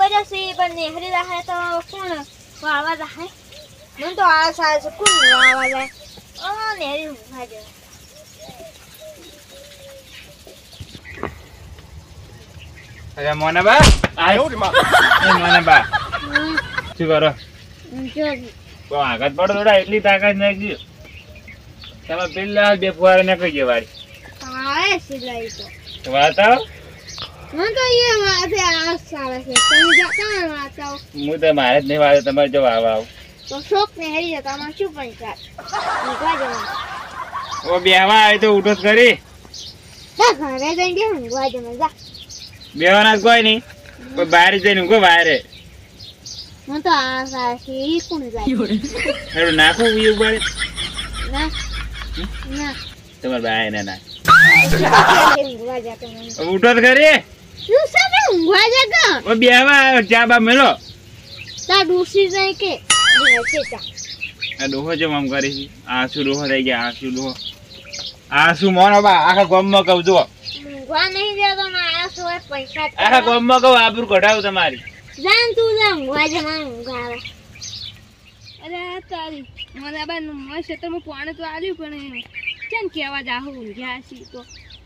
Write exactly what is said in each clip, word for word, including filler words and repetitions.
જશે પણ નેહરી રહે તો કોણ વાળવા રહે મને તો આ સાલ છે કોણ વાળવા જાય ઓ નેહરી ઊંઘવા જાય અરે મોનાબા આયો રે માં એ મોનાબા શું કરો જો તો આગળ પડો થોડા એટલી તાકાત નાખી તમે પેલા બે ફુવારે ને કઈ જવાડી હા સિલાઈ તો વાતાવ મને તો એ વાતે આ સાલે છે તમે જાતા વાતાવ હું તો મારે જ નહીં વાળે તમારે જો આવ આવ તો શોક નેહરી જતા માં શું પૈસા ઊંઘવા જવાનું ઓ બેહવા આવે તો ઉઠો જ કરી તા ઘરે જઈને ઊંઘવા જવાનું જા બેહવાના જ કોઈ નહીં કોઈ બહાર જઈને ઊંઘો બહાર મને તો આ સાલે છે ઈ કોણ જાય હેડું નાખું ઈ ઉપર ના ના તમારે બહાર ના ના ઊંઘવા જાતો મને ઉઠો જ કરી શું સાબે ઊંઘવા જાતો ઓ બેહવા ચા બા મેલો તા ડૂસી જાય કે છે તા આ ડોહો જેમ આમ કરી છે આસુ ડોહો થઈ ગયા આસુ ડોહો આસુ મોનો બા આખા ગામમાં કહું જો ઊંઘવા નહીં દેતો ને આ સોય પૈસા આખા ગામમાં કહું આબરૂ કઢાવ તમારી જાન તું જા ઊંઘવા જવાનું ઊંઘ આવે અરે તારી મને બા મસ્ત ક્ષેત્રમાં પાણી તો આવ્યું પણ કેમ કેવા જાહો ઊંઘ્યા છી તો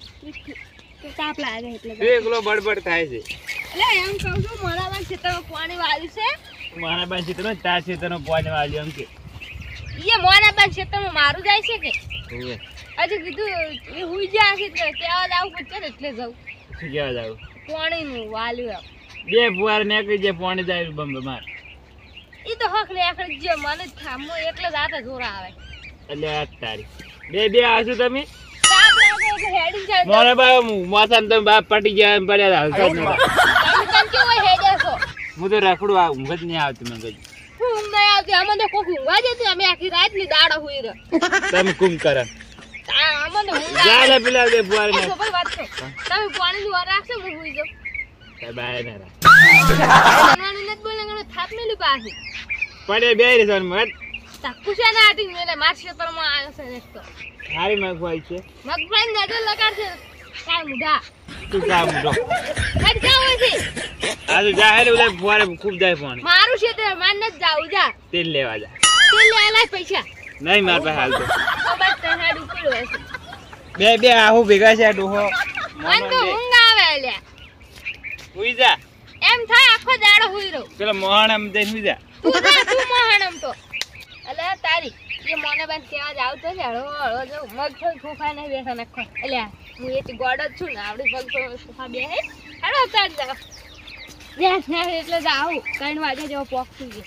તો તાપ લાગે એટલે એકલો બડબડ થાય છે એટલે એમ કહું છું મારા બા ક્ષેત્રમાં પાણી વાળ્યું છે મારા બા ચિત્ર તાર ચિત્રનો પોજ વાળ્યો એમ કે એ મોના બા ક્ષેત્રમાં મારું જાય છે કે હોવે હજી કીધું એ હુઈ ગયા છે એટલે કેવા જાવ પડશે ને એટલે જાઉં શું કેવા જાવ પાણીનું વાલ્યું બે ફુવાર ને કઈ જે પાણી જાય બમ માર એ તો હક ને આખરે જે મને થામો એટલે જ આતે જોરા આવે એટલે આ તારી બે બે આસુ તમે તાપ લાગે એટલે હેડી જાય મારા બા માથામાં તમે બાપ પટી ગયા એમ પડ્યા હાલતા જ નતા તમે કેમ કે હોય હેડે છો હું તો રખડું આ ઊંઘ જ નહીં આવતી મને કઈ હું નહીં આવતી અમને તો કોક ઊંઘવા જતી અમે આખી રાત ની દાડો હુઈ રહે તમે કુમ કરે અમને ઊંઘ જા લે પેલા બે ફુવાર ને ખબર વાત છે તમે પાણી નું રાખશો હું હુઈ જાઉં કઈ બાય ના રા નાની નત બોલે ગણે થાપ મેલી પાછી પડે બે રે સન મત તાકુશા ના આટી મેલે માર ક્ષેત્રમાં આવ્યો છે એક તો હારી મગવાઈ છે મગફળી નજર લગાડશે કાય મુઢા તું કામ દો કઈ જાવ છે આ તો જા હેલે ઓલે ફુવારે ખૂબ જાય પાણી મારું છે તે માન ન જાવ જા તેલ લેવા જા તે લે લાય પૈસા નહીં માર પાસે હાલ તો તો બસ તે હાડ ઉપર હોય છે બે બે આહુ ભેગા છે આ ડોહો મન તો ઊંઘ આવે લે હુઈ જા એમ થાય આખો દાડો હુઈ રહો પેલા મોહણ એમ જઈને હુઈ જા તું જા તું મોહણમ તો અલે તારી એ મોને બેન કેવા જાવ તો હળો હળો જો મગફળી ખોખા નહીં બેઠા નખો એટલે હું એ ગોડ જ છું ને આવડી મગફળી ખોખા બે હે હળો તાર જાવ બેસ ને એટલે જાવ ત્રણ વાગે જેવો પોકતું છે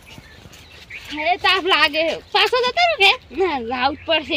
અરે તાપ લાગે પાછો જતો ને કે ના જાવ પડશે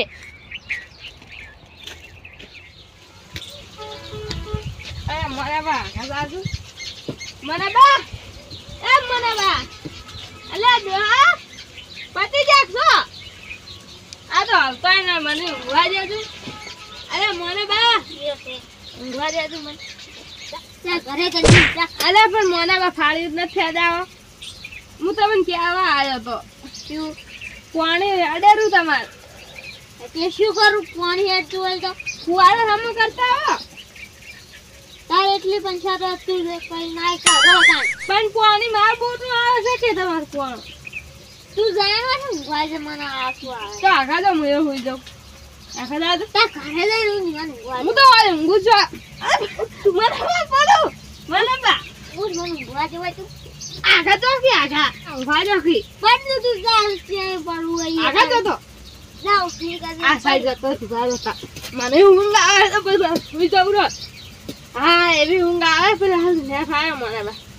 અરે મને બા કાજુ મને બા એ મને બા અલે દોહા પતિ જાગશો આ તો આવતા ના મને ઊંઘવા દેજો અરે મને બા ઊંઘવા દેજો મને ઘરે કરી અલે પણ મને બા ફાળી જ નથી અડાવો હું તમને કહેવા આવ્યો તો શું પાણી અડેરું તમારે એટલે શું કરું પાણી અડતું હોય તો ફુવારો હમ કરતા હો તાર એટલી પંચાયત હતું કઈ નાય કાઢો કાઈ પણ પાણી માર બોટું આવે છે કે તમાર કોણ તું જાણવા છે ઊંઘવા મને આસુ આવે તો આખા તો હું હોઈ જાઉં આખા દાદા તા ઘરે લઈ લઉં મને ઊંઘવા હું તો વાળે ઊંઘું છું મને પડો મને બા હું મને ઊંઘવા જવા તું આખા તો કે આખા ઊંઘવા જો કે પણ તું જા ત્યાં પડું અહીં આખા તો તો જાવ ફી કરી આ સાઈડ જતો તું ગાલો તા મને ઊંઘ આવે તો બસ સુઈ જાઉં રો હા એવી ઊંઘ આવે પેલા હાલ ને ખાય મને બા